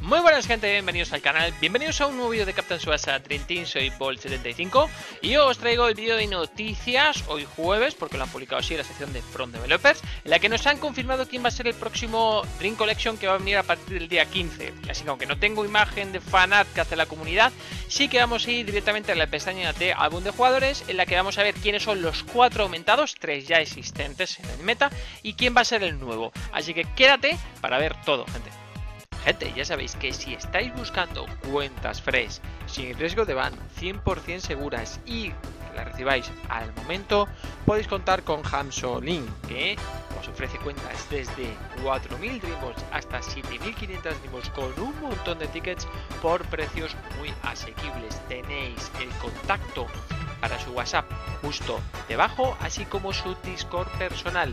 Muy buenas gente, bienvenidos al canal, bienvenidos a un nuevo vídeo de Captain Tsubasa Dream Team, soy Bolt75 y os traigo el vídeo de noticias hoy jueves, porque lo han publicado así en la sección de From Developers, en la que nos han confirmado quién va a ser el próximo Dream Collection que va a venir a partir del día 15. Así que aunque no tengo imagen de fanart que hace la comunidad, sí que vamos a ir directamente a la pestaña de álbum de jugadores, en la que vamos a ver quiénes son los 4 aumentados, 3 ya existentes en el meta, y quién va a ser el nuevo. Así que quédate para ver todo, gente. Gente, ya sabéis que si estáis buscando cuentas fresh, sin riesgo de ban, 100% seguras y que las recibáis al momento, podéis contar con Hamsolin, que os ofrece cuentas desde 4.000 Dreamballs hasta 7.500 Dreamballs con un montón de tickets por precios muy asequibles. Tenéis el contacto para su WhatsApp justo debajo, así como su Discord personal.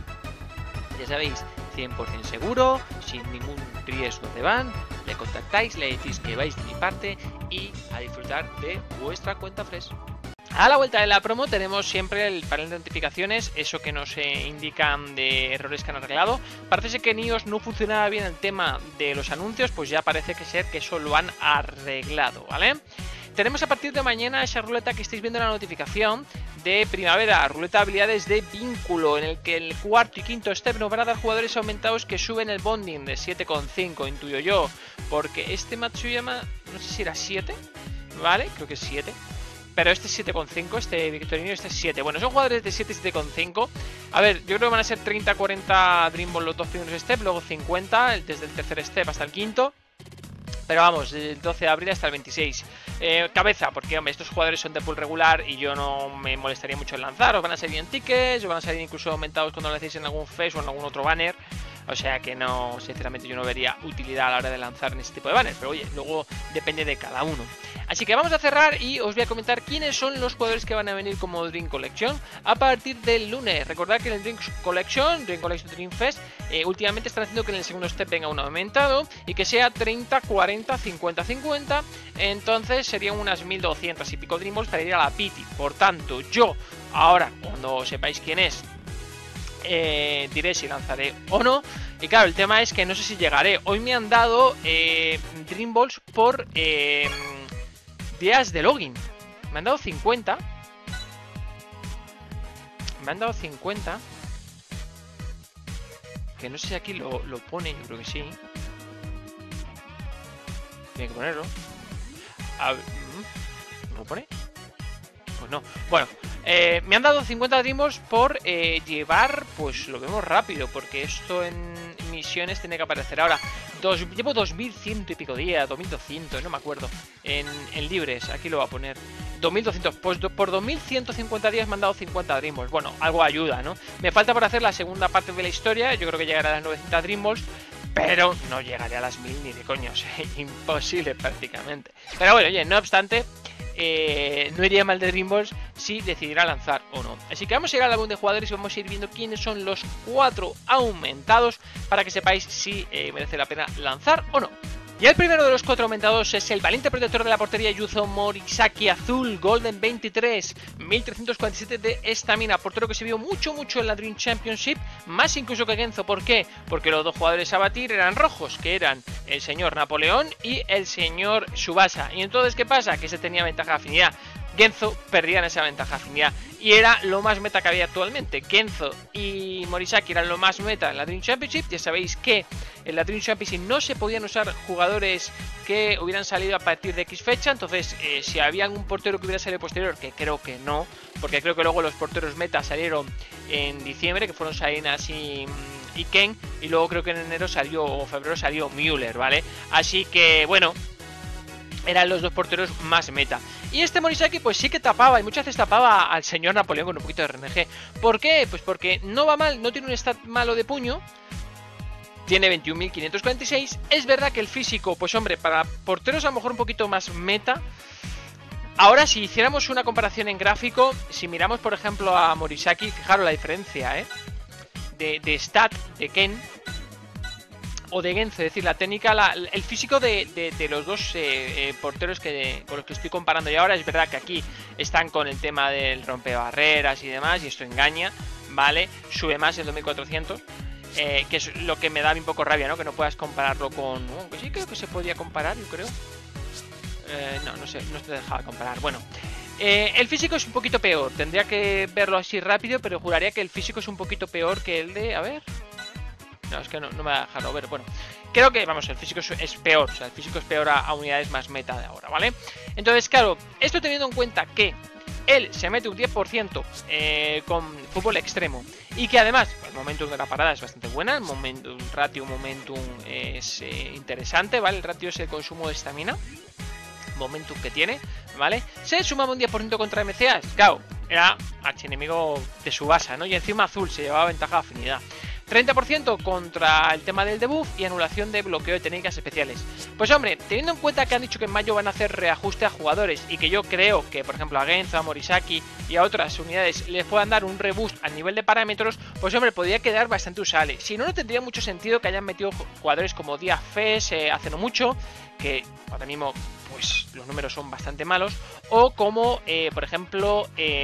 Ya sabéis, 100% seguro, sin ningún riesgo de ban, le contactáis, le decís que vais de mi parte y a disfrutar de vuestra cuenta fresh. A la vuelta de la promo tenemos siempre el panel de notificaciones, eso que nos indican de errores que han arreglado. Parece ser que en iOS no funcionaba bien el tema de los anuncios, pues ya parece que eso lo han arreglado, ¿vale? Tenemos a partir de mañana esa ruleta que estáis viendo en la notificación de primavera, ruleta de habilidades de vínculo, en el que el cuarto y quinto step nos van a dar jugadores aumentados que suben el bonding de 7,5, intuyo yo, porque este Matsuyama, no sé si era 7, ¿vale? Creo que es 7. Pero este es 7,5, este Victorino, este es 7. Bueno, son jugadores de 7 y 7,5. A ver, yo creo que van a ser 30-40 Dream Ball los dos primeros steps, luego 50 desde el tercer step hasta el quinto. Pero vamos, del 12 de abril hasta el 26. Cabeza, porque hombre, estos jugadores son de pool regular y yo no me molestaría mucho en lanzar. Os van a salir en tickets, os van a salir incluso aumentados cuando lo hacéis en algún face o en algún otro banner. O sea que no, sinceramente yo no vería utilidad a la hora de lanzar en este tipo de banner. Pero oye, luego depende de cada uno. Así que vamos a cerrar y os voy a comentar quiénes son los jugadores que van a venir como Dream Collection a partir del lunes. Recordad que en el Dream Collection Dream Fest, últimamente están haciendo que en el segundo step venga un aumentado y que sea 30, 40, 50, 50. Entonces serían unas 1200 y pico Dream Balls para ir a la Pity. Por tanto, yo ahora, cuando sepáis quién es, diré si lanzaré o no. Y claro, el tema es que no sé si llegaré. Hoy me han dado Dream Balls por días de login. Me han dado 50. Me han dado 50. Que no sé si aquí lo pone, yo creo que sí. Tiene que ponerlo. A ver, ¿no lo pone? Pues no. Bueno, me han dado 50 Dream Balls por llevar, pues lo vemos rápido, porque esto en misiones tiene que aparecer ahora. Llevo 2100 y pico días, 2200, no me acuerdo, en libres, aquí lo voy a poner. 2200, pues por 2150 días me han dado 50 Dream Balls. Bueno, algo ayuda, ¿no? Me falta por hacer la segunda parte de la historia, yo creo que llegaré a las 900 Dream Balls, pero no llegaré a las 1000 ni de coños, imposible prácticamente. Pero bueno, oye, no obstante, no iría mal de Dream Balls si decidiera lanzar o no. Así que vamos a ir al álbum de jugadores y vamos a ir viendo quiénes son los 4 aumentados para que sepáis si merece la pena lanzar o no. Y el primero de los 4 aumentados es el valiente protector de la portería Yuzo Morisaki azul, Golden 23, 1347 de estamina, portero que se vio mucho en la Dream Championship, más incluso que Genzo. ¿Por qué? Porque los dos jugadores a batir eran rojos, que eran el señor Napoleón y el señor Tsubasa. Y entonces, ¿qué pasa? Que se tenía ventaja de afinidad. Genzo perdían esa ventaja de afinidad y era lo más meta que había actualmente. Genzo y Morisaki eran lo más meta en la Dream Championship. Ya sabéis que en la Dream Championship no se podían usar jugadores que hubieran salido a partir de X fecha. Entonces, si había algún portero que hubiera salido posterior, que creo que no, porque creo que luego los porteros meta salieron en diciembre, que fueron Salinas y Ken, y luego creo que en enero salió, o febrero salió Müller, ¿vale? Así que, bueno, eran los dos porteros más meta. Y este Morisaki pues sí que tapaba, y muchas veces tapaba al señor Napoleón con un poquito de RNG. ¿Por qué? Pues porque no va mal, no tiene un stat malo de puño. Tiene 21.546. Es verdad que el físico, pues hombre, para porteros a lo mejor un poquito más meta. Ahora, si hiciéramos una comparación en gráfico, si miramos por ejemplo a Morisaki, fijaros la diferencia, de stat de Ken o de Genzo, es decir, la técnica, el físico de los dos porteros con los que estoy comparando. Y ahora es verdad que aquí están con el tema del rompebarreras y demás, y esto engaña, ¿vale? Sube más el 2400. que es lo que me da un poco rabia, ¿no? Que no puedas compararlo con... que sí creo que se podía comparar, yo creo. No sé, no te dejaba comparar. Bueno, el físico es un poquito peor. Tendría que verlo así rápido, pero juraría que el físico es un poquito peor que el de... A ver... No, es que no me va a dejarlo ver. Bueno, creo que, vamos, el físico es peor. O sea, el físico es peor a unidades más meta de ahora, ¿vale? Entonces, claro, esto teniendo en cuenta que él se mete un 10% con fútbol extremo y que además el momentum de la parada es bastante buena, el ratio momentum es interesante, ¿vale? El ratio es el consumo de estamina, momentum que tiene, ¿vale? Se sumaba un 10% contra MCAs, claro, era archienemigo de Subasa, ¿no? Y encima azul se llevaba ventaja de afinidad. 30% contra el tema del debuff y anulación de bloqueo de técnicas especiales. Pues hombre, teniendo en cuenta que han dicho que en mayo van a hacer reajuste a jugadores y que yo creo que, por ejemplo, a Genzo, a Morisaki y a otras unidades les puedan dar un reboost a nivel de parámetros, pues hombre, podría quedar bastante usable. Si no, no tendría mucho sentido que hayan metido jugadores como Díaz Fes hace no mucho, que ahora mismo pues los números son bastante malos, o como, por ejemplo,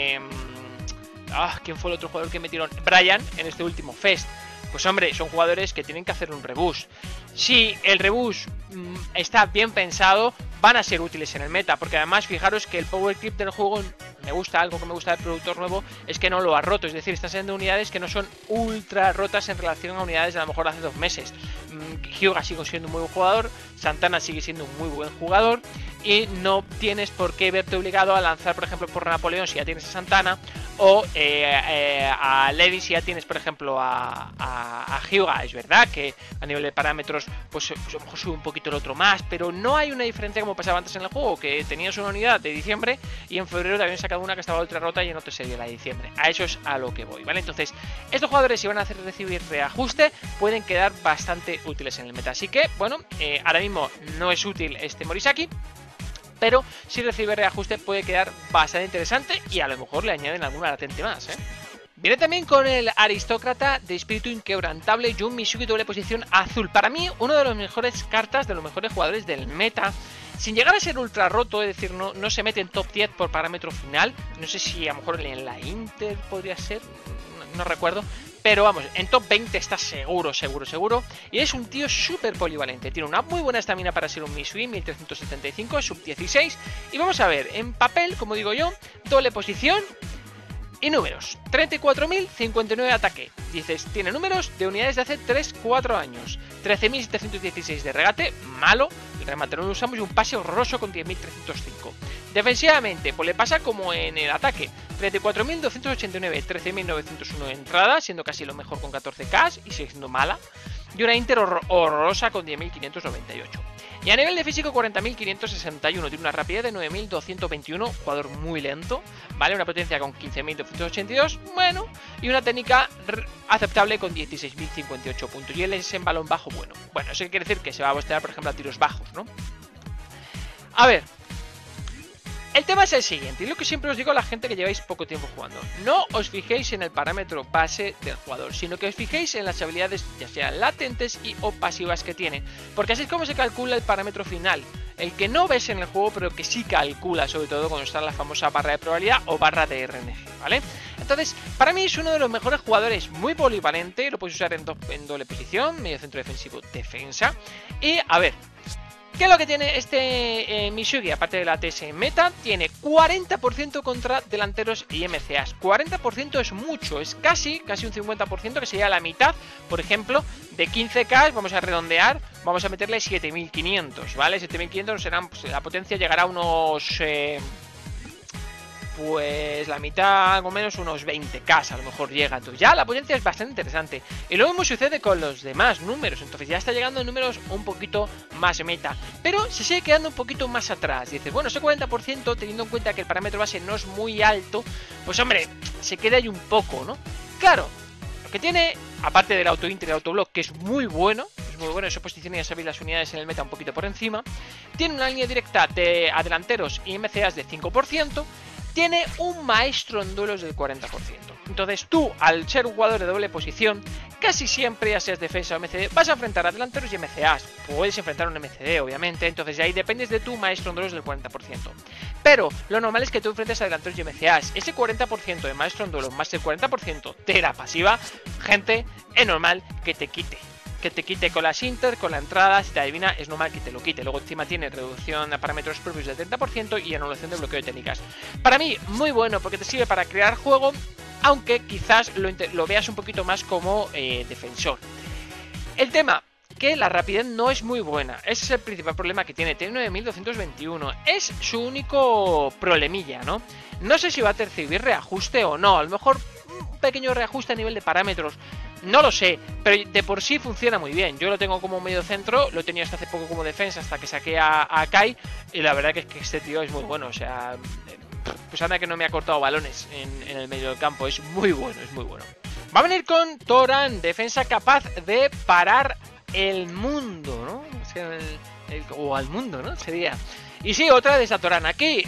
¿quién fue el otro jugador que metieron? Brian en este último Fest. Pues hombre, son jugadores que tienen que hacer un reboost. Si el reboost está bien pensado, van a ser útiles en el meta, porque además fijaros que el power creep del juego, algo que me gusta del productor nuevo, es que no lo ha roto, es decir, están siendo unidades que no son ultra rotas en relación a unidades de a lo mejor hace 2 meses. Hyuga sigue siendo un muy buen jugador, Santana sigue siendo un muy buen jugador, y no tienes por qué verte obligado a lanzar, por ejemplo, por Napoleón si ya tienes a Santana, o a Lady si ya tienes, por ejemplo, a Hyuga. Es verdad que a nivel de parámetros, pues a lo mejor sube un poquito el otro más, pero no hay una diferencia como pasaba antes en el juego, que tenías una unidad de diciembre y en febrero te habían sacado una que estaba ultra rota y en otro sería la de diciembre. A eso es a lo que voy, ¿vale? Entonces, estos jugadores, si van a hacer recibir reajuste, pueden quedar bastante útiles en el meta. Así que, bueno, ahora mismo no es útil este Morisaki, pero si recibe reajuste puede quedar bastante interesante y a lo mejor le añaden alguna latente más, ¿eh? Viene también con el aristócrata de espíritu inquebrantable Jun Misugi doble posición azul. Para mí, uno de los mejores cartas, de los mejores jugadores del meta. Sin llegar a ser ultra roto, es decir, no se mete en top 10 por parámetro final. No sé si a lo mejor en la Inter podría ser, no recuerdo. Pero vamos, en top 20 está seguro. Y es un tío súper polivalente. Tiene una muy buena estamina para ser un Misugi, 1375, sub 16. Y vamos a ver, en papel, como digo yo, doble posición y números. 34.000, 59 de ataque. Dices, tiene números de unidades de hace 3-4 años. 13.716 de regate, malo. El remate no lo usamos y un pase horroroso con 10.305. Defensivamente, pues le pasa como en el ataque. 34.289, 13.901 de entrada, siendo casi lo mejor con 14k y siendo mala. Y una Inter horrorosa con 10.598. Y a nivel de físico 40.561, tiene una rapidez de 9.221, jugador muy lento, ¿vale? Una potencia con 15.282, bueno, y una técnica aceptable con 16.058 puntos. Y él es en balón bajo, bueno. Bueno, eso quiere decir que se va a bostear, por ejemplo, a tiros bajos, ¿no? A ver, el tema es el siguiente, y lo que siempre os digo a la gente que lleváis poco tiempo jugando: no os fijéis en el parámetro base del jugador, sino que os fijéis en las habilidades ya sean latentes y o pasivas que tiene, porque así es como se calcula el parámetro final, el que no ves en el juego pero que sí calcula, sobre todo cuando está la famosa barra de probabilidad o barra de RNG, ¿vale? Entonces, para mí es uno de los mejores jugadores, muy polivalente, lo puedes usar en doble posición, medio centro defensivo, defensa, y a ver, ¿qué es lo que tiene este Misugi? Aparte de la TS en meta, tiene 40% contra delanteros y MCAs. 40% es mucho, es casi un 50%, que sería la mitad. Por ejemplo, de 15k, vamos a redondear, vamos a meterle 7500, ¿vale? 7500 serán, pues, la potencia llegará a unos... pues la mitad, algo menos, unos 20k a lo mejor llega. Entonces ya la potencia es bastante interesante. Y lo mismo sucede con los demás números. Entonces ya está llegando a números un poquito más meta, pero se sigue quedando un poquito más atrás. Dices, bueno, ese 40%, teniendo en cuenta que el parámetro base no es muy alto, pues hombre, se queda ahí un poco, ¿no? Claro, lo que tiene, aparte del auto-inter y el autoblock, que es muy bueno, eso posiciona, ya sabéis, las unidades en el meta un poquito por encima. Tiene una línea directa de adelanteros y MCAs de 5%. Tiene un maestro en duelos del 40%. Entonces tú, al ser un jugador de doble posición, casi siempre, ya seas defensa o MCD, vas a enfrentar a delanteros y MCAs. Puedes enfrentar a un MCD, obviamente. Entonces ahí dependes de tu maestro en duelos del 40%. Pero lo normal es que tú enfrentes a delanteros y MCAs. Ese 40% de maestro en duelo más el 40% de la pasiva, gente, es normal que te quite. Que te quite con las Inter, con la entrada, si te adivina, es normal que te lo quite. Luego encima tiene reducción a parámetros propios del 30% y anulación de bloqueo de técnicas. Para mí, muy bueno, porque te sirve para crear juego, aunque quizás lo veas un poquito más como defensor. El tema, que la rapidez no es muy buena. Ese es el principal problema que tiene. Tiene 9221. Es su único problemilla, ¿no? No sé si va a recibir reajuste o no. A lo mejor un pequeño reajuste a nivel de parámetros. No lo sé, pero de por sí funciona muy bien. Yo lo tengo como medio centro, lo he tenido hasta hace poco como defensa, hasta que saqué a Kai. Y la verdad que es que este tío es muy bueno. O sea, pues anda que no me ha cortado balones en el medio del campo. Es muy bueno, es muy bueno. Va a venir con Toran, defensa capaz de parar el mundo, ¿no? O sea, o al mundo, ¿no? Sería. Y sí, otra de esa Toran. Aquí,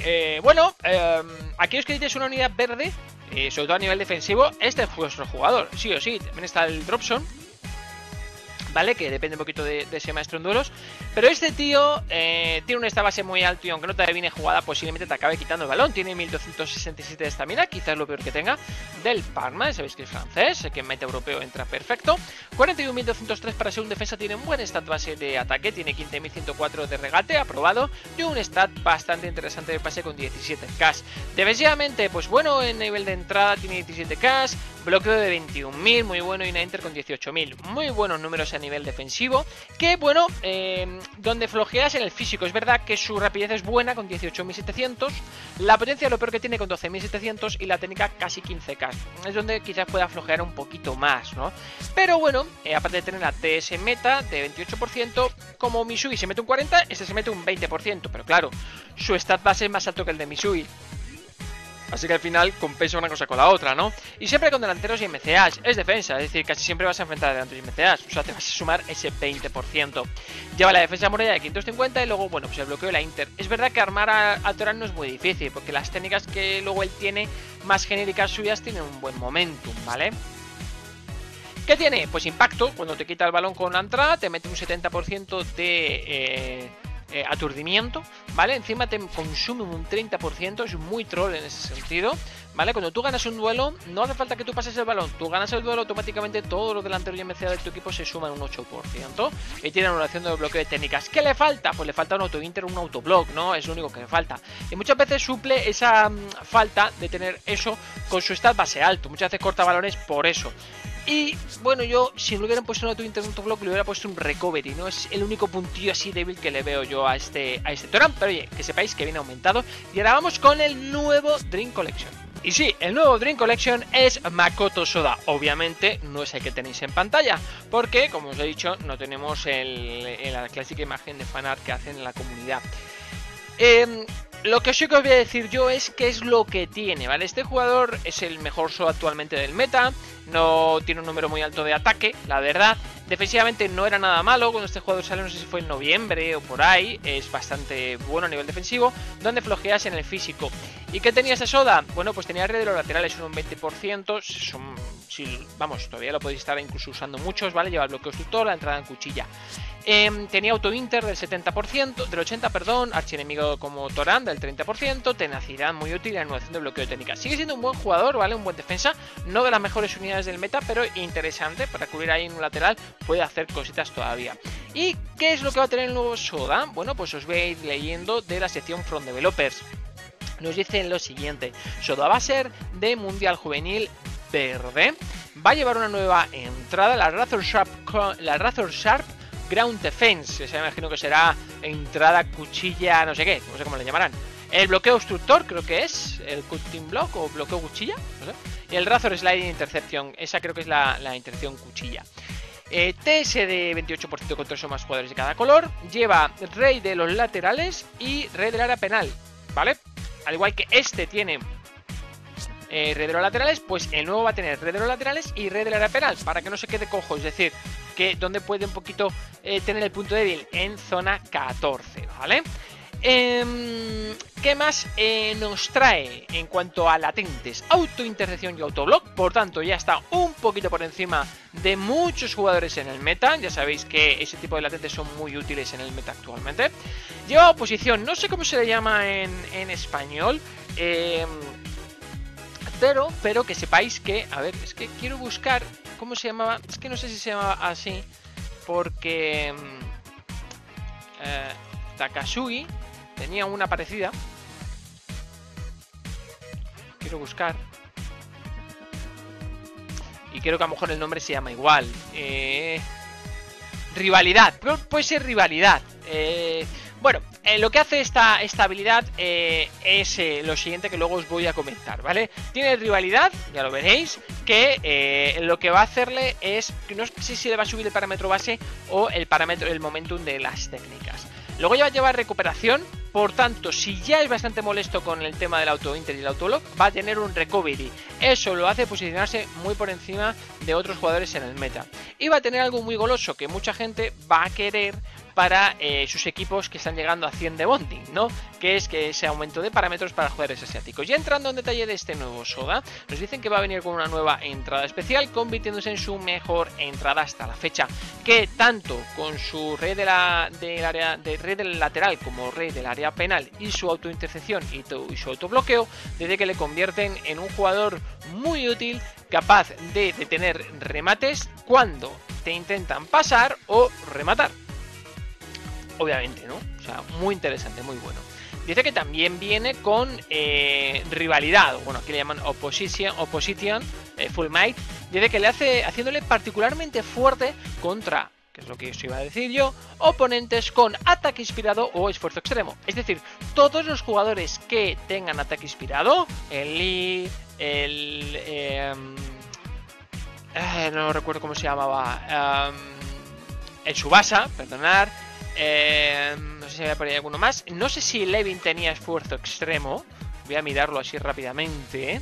aquí os queréis una unidad verde. Sobre todo a nivel defensivo, este es vuestro jugador, sí o sí. También está el Dropson, ¿vale? Que depende un poquito de ese maestro en duelos. Pero este tío tiene un stat base muy alto y aunque no te adivine jugada, posiblemente te acabe quitando el balón. Tiene 1267 de estamina, quizás lo peor que tenga. Del Parma, sabéis que es francés, que en meta europeo entra perfecto. 41.203 para ser un defensa, tiene un buen stat base de ataque, tiene 15.104 de regate, aprobado. Y un stat bastante interesante de pase con 17k. Defensivamente, pues bueno, en nivel de entrada tiene 17k. Bloqueo de 21.000, muy bueno, y una Inter con 18.000. Muy buenos números a nivel defensivo. Que bueno, donde flojeas en el físico. Es verdad que su rapidez es buena con 18.700. La potencia lo peor que tiene con 12.700. Y la técnica casi 15k. Es donde quizás pueda flojear un poquito más, ¿no? Pero bueno, aparte de tener la TS meta de 28%, como Misui se mete un 40%, este se mete un 20%. Pero claro, su stat base es más alto que el de Misui. Así que al final compensa una cosa con la otra, ¿no? Y siempre con delanteros y MCAs. Es defensa, es decir, casi siempre vas a enfrentar a delanteros y MCAs. O sea, te vas a sumar ese 20%. Lleva la defensa muralla de 550 y luego, bueno, pues el bloqueo de la Inter. Es verdad que armar a Toran no es muy difícil, porque las técnicas que luego él tiene, más genéricas suyas, tienen un buen momentum, ¿vale? ¿Qué tiene? Pues impacto. Cuando te quita el balón con la entrada, te mete un 70% de... aturdimiento, ¿vale? Encima te consume un 30%, es muy troll en ese sentido, ¿vale? Cuando tú ganas un duelo, no hace falta que tú pases el balón, tú ganas el duelo, automáticamente todos los delanteros y MCA de tu equipo se suman un 8% y tiene anulación de bloqueo de técnicas. ¿Qué le falta? Pues le falta un auto-inter, un autoblock, ¿no? Es lo único que le falta. Y muchas veces suple esa falta de tener eso con su stat base alto, muchas veces corta balones por eso. Y bueno, yo si me hubieran puesto un auto-inter, un autoblock, le hubiera puesto un recovery, ¿no? Es el único puntillo así débil que le veo yo a este Toran. Pero oye, que sepáis que viene aumentado. Y ahora vamos con el nuevo Dream Collection. Y sí, el nuevo Dream Collection es Makoto Soda. Obviamente no es el que tenéis en pantalla, porque como os he dicho, no tenemos la clásica imagen de fanart que hacen en la comunidad. Lo que sí que os voy a decir yo es qué es lo que tiene, ¿vale? Este jugador es el mejor SO actualmente del meta. No tiene un número muy alto de ataque, la verdad. Defensivamente no era nada malo. Cuando este jugador sale, no sé si fue en noviembre o por ahí, es bastante bueno a nivel defensivo. Donde flojeas en el físico. ¿Y qué tenía ese Soda? Bueno, pues tenía red de los laterales un 20%. Vamos, todavía lo podéis estar incluso usando muchos, ¿vale? Lleva el bloqueo destructor, la entrada en cuchilla. Tenía auto-inter del 70%, del 80%, perdón, archienemigo como Toran del 30%, tenacidad muy útil y anulación de bloqueo de técnica. Sigue siendo un buen jugador, ¿vale? Un buen defensa, no de las mejores unidades del meta, pero interesante para cubrir ahí en un lateral, puede hacer cositas todavía. ¿Y qué es lo que va a tener el nuevo Soda? Bueno, pues os voy a ir leyendo de la sección From Developers. Nos dicen lo siguiente: Soda va a ser de Mundial Juvenil verde, va a llevar una nueva entrada, la Razor Sharp Ground Defense, que se me imagino que será entrada, cuchilla, no sé qué, no sé cómo le llamarán. El bloqueo obstructor, creo que es el cutting block o bloqueo cuchilla, no sé. Y el Razor Sliding Intercepción, esa creo que es la intercepción cuchilla. TS de 28% con 3 o más jugadores de cada color. Lleva rey de los laterales y rey del área penal, ¿vale? Al igual que este tiene rey de los laterales, pues el nuevo va a tener rey de los laterales y rey del área penal, para que no se quede cojo, es decir, que donde puede un poquito tener el punto débil en zona 14, ¿vale? ¿Qué más nos trae en cuanto a latentes? Autointercepción y autoblock, por tanto ya está un poquito por encima de muchos jugadores en el meta. Ya sabéis que ese tipo de latentes son muy útiles en el meta actualmente. Lleva oposición, no sé cómo se le llama en español, pero que sepáis que, a ver, es que quiero buscar cómo se llamaba, es que no sé si se llamaba así, porque Takasugi tenía una parecida. Quiero buscar. Y creo que a lo mejor el nombre se llama igual. Rivalidad. Puede ser rivalidad. Bueno, lo que hace esta habilidad es lo siguiente que luego os voy a comentar, ¿vale? Tiene rivalidad, ya lo veréis, que lo que va a hacerle es, no sé si le va a subir el parámetro base o el momentum de las técnicas. Luego ya va a llevar recuperación, por tanto, si ya es bastante molesto con el tema del auto-inter y el autolock, va a tener un recovery. Eso lo hace posicionarse muy por encima de otros jugadores en el meta. Y va a tener algo muy goloso que mucha gente va a querer para sus equipos que están llegando a 100 de bonding, ¿no? Que es que ese aumento de parámetros para jugadores asiáticos. Ya entrando en detalle de este nuevo Soda, nos dicen que va a venir con una nueva entrada especial, convirtiéndose en su mejor entrada hasta la fecha, que tanto con su red red del lateral como red del área penal y su autointercepción y su autobloqueo, desde que le convierten en un jugador muy útil, capaz de detener remates cuando te intentan pasar o rematar. Obviamente, ¿no? O sea, muy interesante, muy bueno. Dice que también viene con rivalidad, bueno, aquí le llaman Opposition, Full Might. Dice que le haciéndole particularmente fuerte contra, que es lo que os iba a decir yo, oponentes con ataque inspirado o esfuerzo extremo. Es decir, todos los jugadores que tengan ataque inspirado, el Lee, no recuerdo cómo se llamaba, el Tsubasa, perdonad. No sé si había por ahí alguno más. No sé si Levin tenía esfuerzo extremo. Voy a mirarlo así rápidamente.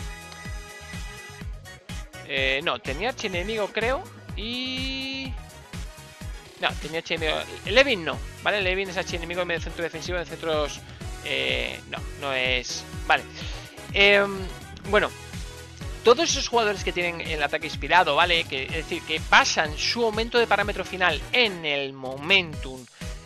No, tenía archienemigo, creo. Y... no, tenía archienemigo. Levin no, ¿vale? Levin es archienemigo en vez de centro defensivo, en centros... no es... vale. Bueno, todos esos jugadores que tienen el ataque inspirado, ¿vale? Es decir, que basan su aumento de parámetro final en el momentum,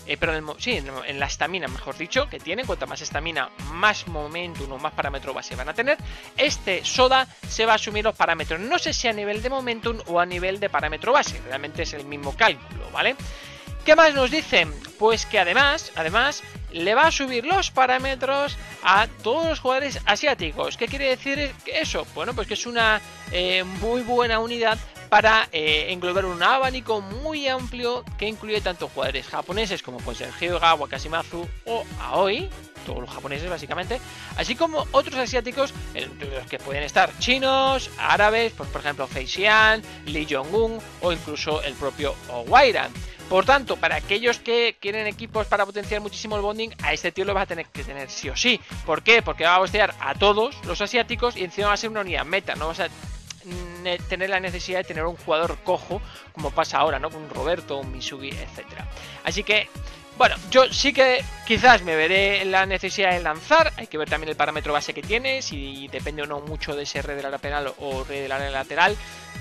en la estamina, mejor dicho, que tienen. Cuanta más estamina, más momentum o más parámetro base van a tener. Este Soda se va a asumir los parámetros, no sé si a nivel de momentum o a nivel de parámetro base, realmente es el mismo cálculo, ¿vale? ¿Qué más nos dicen? Pues que además le va a subir los parámetros a todos los jugadores asiáticos. ¿Qué quiere decir eso? Bueno, pues que es una muy buena unidad para englobar un abanico muy amplio que incluye tanto jugadores japoneses como pueden ser Hyuga, Wakashimazu o Aoi, todos los japoneses básicamente, así como otros asiáticos, entre los que pueden estar chinos, árabes, pues por ejemplo Fei Xian, Lee Jong-un o incluso el propio Oguairan. Por tanto, para aquellos que quieren equipos para potenciar muchísimo el bonding, a este tío lo vas a tener que tener sí o sí. ¿Por qué? Porque va a bostear a todos los asiáticos y encima va a ser una unidad meta. No vas a tener la necesidad de tener un jugador cojo, como pasa ahora, ¿no? Con un Roberto, un Misugi, etcétera. Así que, bueno, yo sí que quizás me veré la necesidad de lanzar. Hay que ver también el parámetro base que tiene, si depende o no mucho de ese red del área penal o red del área lateral.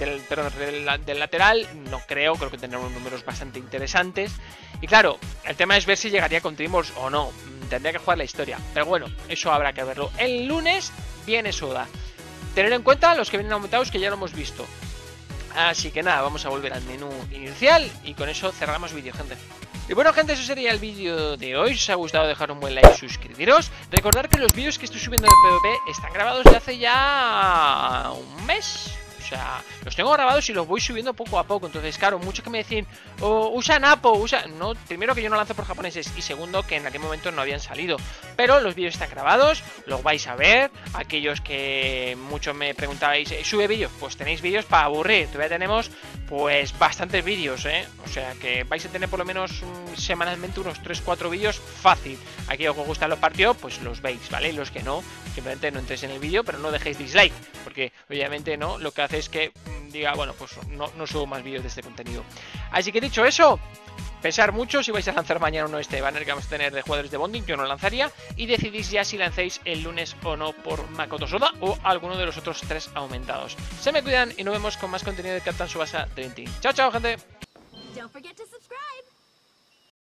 Del lateral, no creo que tendrá unos números bastante interesantes. Y claro, el tema es ver si llegaría con Dreamworks o no. Tendría que jugar la historia, pero bueno, eso habrá que verlo. El lunes viene Soda. Tener en cuenta los que vienen aumentados, que ya lo hemos visto. Así que nada, vamos a volver al menú inicial y con eso cerramos vídeo, gente. Y bueno, gente, eso sería el vídeo de hoy. Si os ha gustado, dejar un buen like y suscribiros. Recordad que los vídeos que estoy subiendo de PvP están grabados de hace ya un mes. O sea, los tengo grabados y los voy subiendo poco a poco. Entonces, claro, muchos que me decían, usa Napo, no, primero que yo no lanzo por japoneses y segundo que en aquel momento no habían salido. Pero los vídeos están grabados, los vais a ver. Aquellos que muchos me preguntabais, ¿sube vídeos? Pues tenéis vídeos para aburrir. Todavía tenemos pues bastantes vídeos, O sea que vais a tener por lo menos semanalmente unos 3-4 vídeos fácil. Aquí os gustan los partidos, pues los veis, ¿vale? Y los que no, simplemente no entréis en el vídeo, pero no dejéis dislike, porque obviamente no, lo que hace es que diga, bueno, pues no subo más vídeos de este contenido. Así que dicho eso, Pensar mucho si vais a lanzar mañana o no este banner que vamos a tener de jugadores de bonding. Yo no lo lanzaría. Y decidís ya si lancéis el lunes o no por Makoto Soda o alguno de los otros 3 aumentados. Se me cuidan y nos vemos con más contenido de Captain Tsubasa Dream Team. Chao, chao, gente. Don't forget to subscribe.